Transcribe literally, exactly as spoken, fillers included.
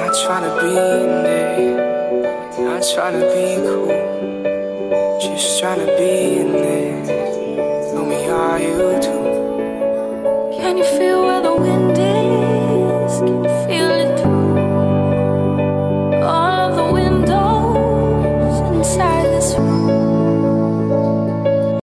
Not tryna be in there, not tryna be cool, just tryna be in there. Tell me, are you too? Can you feel